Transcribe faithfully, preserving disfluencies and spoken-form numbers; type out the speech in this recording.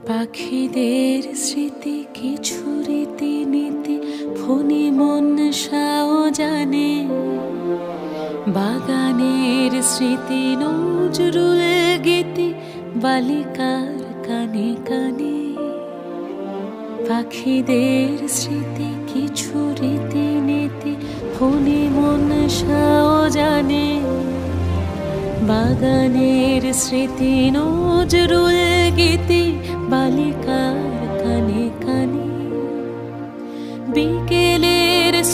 পাখিদের স্মৃতি কিছু রীতি নীতি ফণি মনসাও জানে। বাগানের স্মৃতি নজরুল গীতি বালিকার কানে কানে। পাখিদের স্মৃতি কিছু রীতি নীতি ফণি মনসাও জানে। বাগানের স্মৃতি নজরুল গীতি বালিকার কানে কানে। বিকেলে